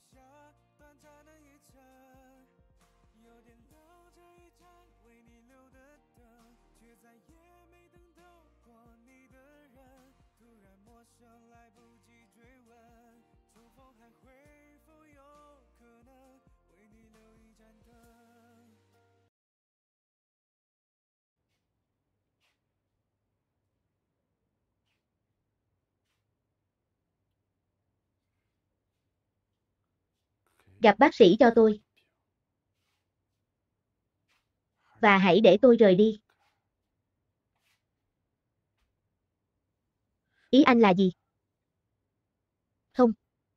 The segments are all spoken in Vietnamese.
Gặp bác sĩ cho tôi. Và hãy để tôi rời đi. Ý anh là gì? Không.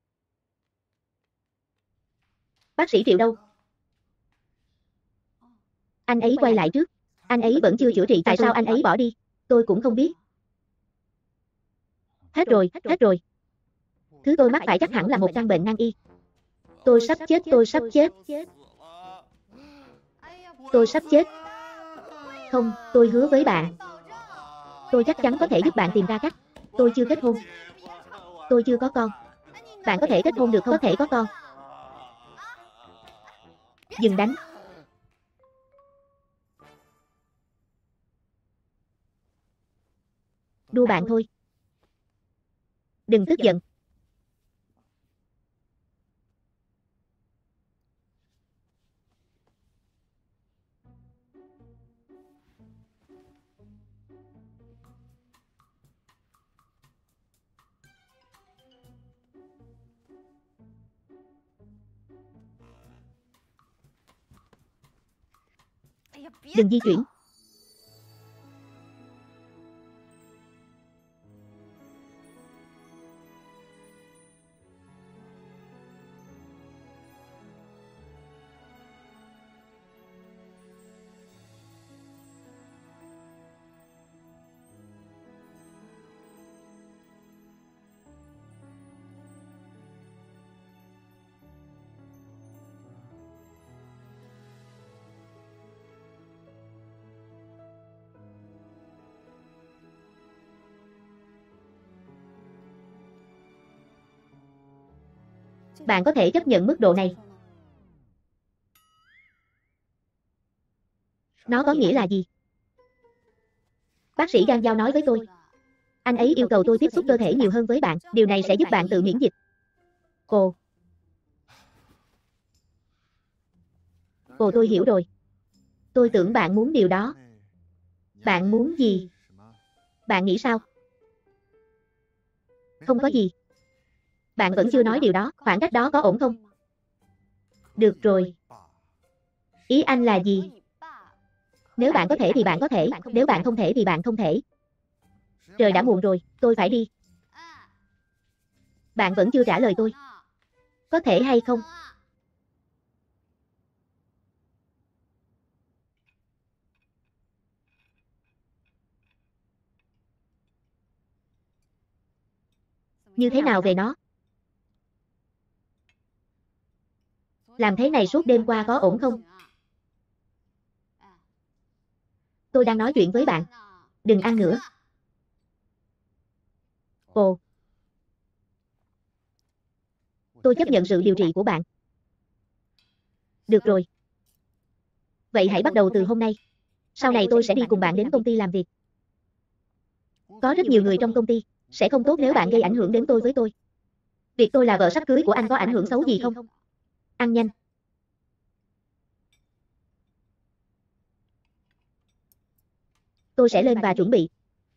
Bác sĩ Triệu đâu? Anh ấy quay lại trước. Anh ấy vẫn chưa chữa trị. Tại sao anh ấy bỏ đi? Tôi cũng không biết. Hết rồi, hết rồi. Thứ tôi mắc phải chắc hẳn là một căn bệnh nan y. Tôi sắp chết, tôi sắp chết. Tôi sắp chết. Không, tôi hứa với bạn. Tôi chắc chắn có thể giúp bạn tìm ra cách. Tôi chưa kết hôn. Tôi chưa có con. Bạn có thể kết hôn được không? Có thể có con. Dừng đánh. Đua bạn thôi. Đừng tức giận. Đừng di chuyển. Bạn có thể chấp nhận mức độ này. Nó có nghĩa là gì? Bác sĩ Gang Giao nói với tôi. Anh ấy yêu cầu tôi tiếp xúc cơ thể nhiều hơn với bạn. Điều này sẽ giúp bạn tự miễn dịch. Ồ. Ồ, tôi hiểu rồi. Tôi tưởng bạn muốn điều đó. Bạn muốn gì? Bạn nghĩ sao? Không có gì. Bạn vẫn chưa nói điều đó. Khoảng cách đó có ổn không? Được rồi. Ý anh là gì? Nếu bạn có thể thì bạn có thể. Nếu bạn không thể thì bạn không thể. Trời đã muộn rồi. Tôi phải đi. Bạn vẫn chưa trả lời tôi. Có thể hay không? Như thế nào về nó? Làm thế này suốt đêm qua có ổn không? Tôi đang nói chuyện với bạn. Đừng ăn nữa. Ồ. Tôi chấp nhận sự điều trị của bạn. Được rồi. Vậy hãy bắt đầu từ hôm nay. Sau này tôi sẽ đi cùng bạn đến công ty làm việc. Có rất nhiều người trong công ty. Sẽ không tốt nếu bạn gây ảnh hưởng đến tôi với tôi. Việc tôi là vợ sắp cưới của anh có ảnh hưởng xấu gì không? Ăn nhanh. Tôi sẽ lên và chuẩn bị.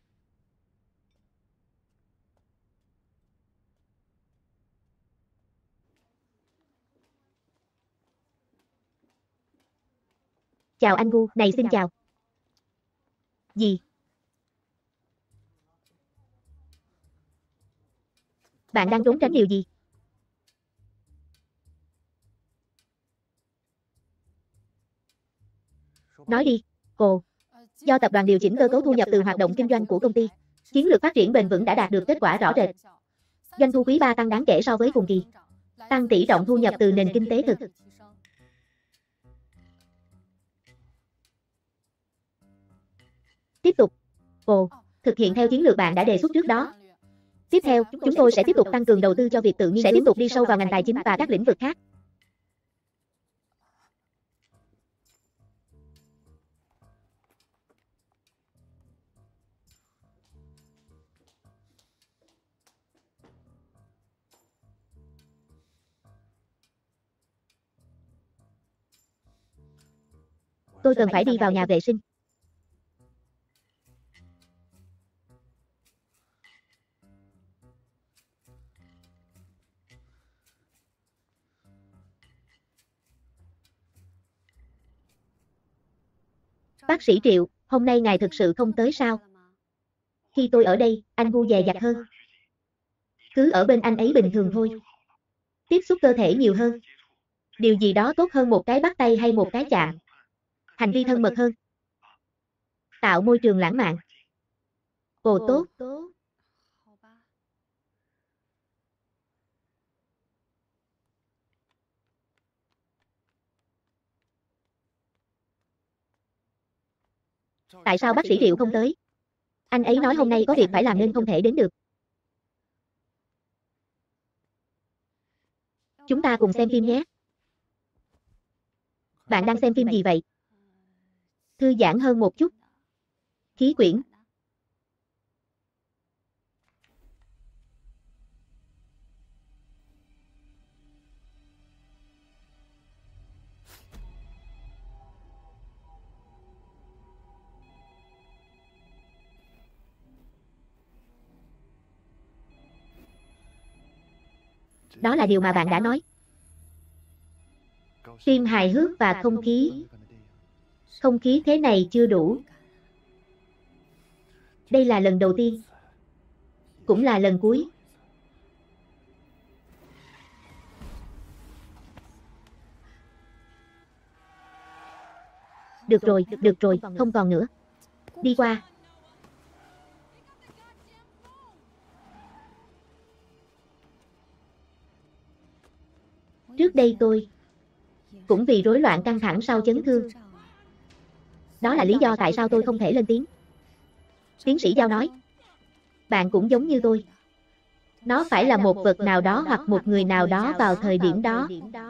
Chào anh Gu, này xin chào. Gì? Bạn đang trốn tránh điều gì? Nói đi. Ồ. Do tập đoàn điều chỉnh cơ cấu thu nhập từ hoạt động kinh doanh của công ty, chiến lược phát triển bền vững đã đạt được kết quả rõ rệt. Doanh thu quý 3 tăng đáng kể so với cùng kỳ. Tăng tỷ trọng thu nhập từ nền kinh tế thực. Tiếp tục. Ồ, thực hiện theo chiến lược bạn đã đề xuất trước đó. Tiếp theo, chúng tôi sẽ tiếp tục tăng cường đầu tư cho việc tự nghiên cứu, sẽ tiếp tục đi sâu vào ngành tài chính và các lĩnh vực khác. Tôi cần phải đi vào nhà vệ sinh. Bác sĩ Triệu, hôm nay ngài thực sự không tới sao? Khi tôi ở đây, anh gu dè dặt hơn. Cứ ở bên anh ấy bình thường thôi. Tiếp xúc cơ thể nhiều hơn. Điều gì đó tốt hơn một cái bắt tay hay một cái chạm. Hành vi thân mật hơn. Tạo môi trường lãng mạn. Ồ tốt. Tại sao bác sĩ Triệu không tới? Anh ấy nói hôm nay có việc phải làm nên không thể đến được. Chúng ta cùng xem phim nhé. Bạn đang xem phim gì vậy? Thư giãn hơn một chút. Khí quyển. Đó là điều mà bạn đã nói. Phim hài hước và không khí. Không khí thế này chưa đủ. Đây là lần đầu tiên. Cũng là lần cuối. Được rồi, không còn nữa. Đi qua. Trước đây tôi cũng vì rối loạn căng thẳng sau chấn thương. Đó là lý do tại sao tôi không thể lên tiếng. Tiến sĩ Giao nói. Bạn cũng giống như tôi. Nó phải là một vật nào đó hoặc một người nào đó vào thời điểm đó.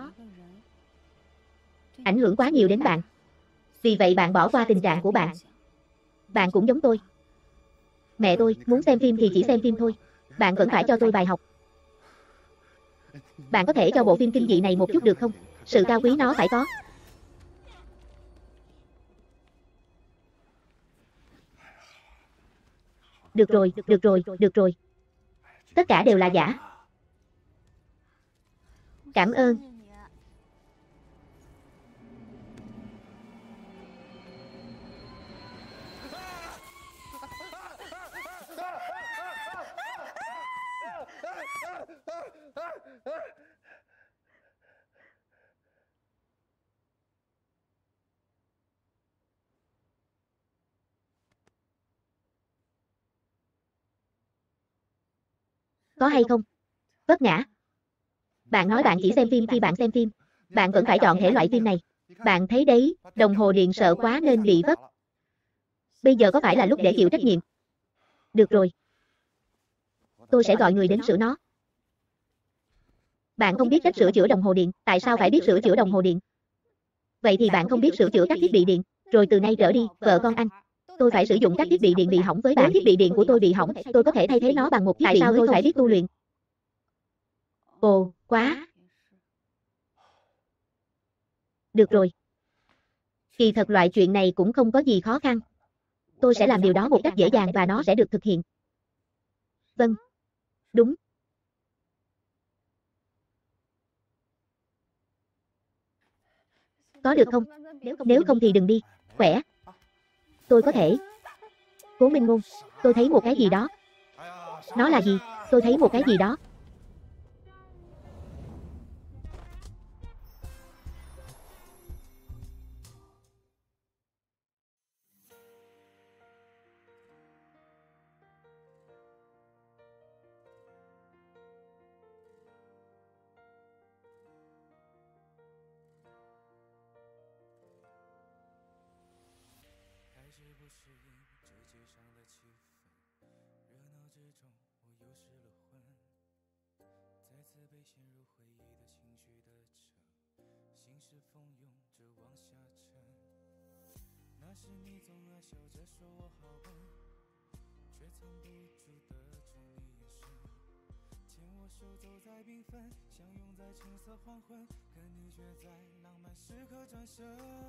Ảnh hưởng quá nhiều đến bạn. Vì vậy bạn bỏ qua tình trạng của bạn. Bạn cũng giống tôi. Mẹ tôi muốn xem phim thì chỉ xem phim thôi. Bạn vẫn phải cho tôi bài học. Bạn có thể cho bộ phim kinh dị này một chút được không? Sự cao quý nó phải có. Được rồi. Tất cả đều là giả. Cảm ơn. Có hay không? Vấp ngã. Bạn nói bạn chỉ xem phim khi bạn xem phim. Bạn vẫn phải chọn thể loại phim này. Bạn thấy đấy, đồng hồ điện sợ quá nên bị vấp. Bây giờ có phải là lúc để chịu trách nhiệm? Được rồi. Tôi sẽ gọi người đến sửa nó. Bạn không biết cách sửa chữa đồng hồ điện, tại sao phải biết sửa chữa đồng hồ điện? Vậy thì bạn không biết sửa chữa các thiết bị điện. Rồi từ nay trở đi, vợ con anh, tôi phải sử dụng các thiết bị điện bị hỏng với bạn. Nếu thiết bị điện của tôi bị hỏng, tôi có thể thay thế nó bằng một thiết bị. Tại sao tôi phải biết tu luyện? Ồ, quá. Được rồi. Kỳ thật loại chuyện này cũng không có gì khó khăn. Tôi sẽ làm điều đó một cách dễ dàng và nó sẽ được thực hiện. Vâng. Đúng. Có được không? Nếu không thì đừng đi. Khỏe. Tôi có thể. Cố Minh Ngôn. Tôi thấy một cái gì đó. Nó là gì? Tôi thấy một cái gì đó. 又失了魂，再次被陷入回忆的情绪的车，心事蜂拥着往下沉。那时你总爱笑着说我好笨，却藏不住的宠你眼神，牵我手走在缤纷，相拥在橙色黄昏，可你却在浪漫时刻转身。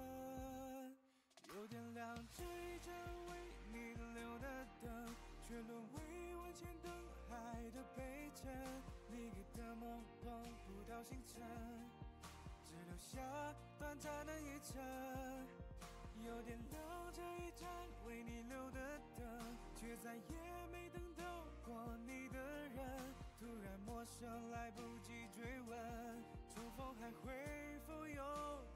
又点亮这一盏为你留的灯，却沦为万千灯海的陪衬。你给的梦碰不到星辰，只留下短暂的一程。又点亮这一盏为你留的灯，却再也没等到过你的人。突然陌生，来不及追问，重逢还会否有